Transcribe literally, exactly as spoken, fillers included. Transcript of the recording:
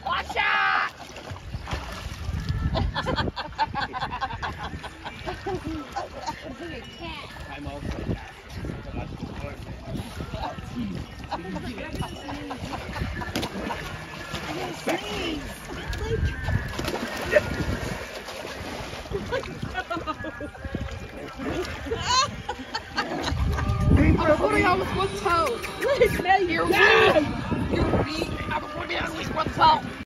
Watch out! I'm also a cat. But that's the point. I'm putting on with one toe. Let it smell your weak. Your weak. I'm putting on with one toe.